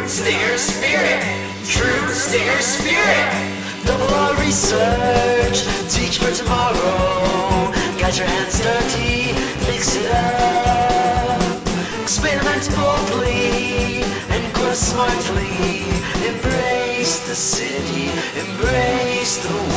Stinger spirit, true Stinger spirit. Double R research, teach for tomorrow. Got your hands dirty, mix it up. Experiment boldly and grow smartly. Embrace the city, embrace the world.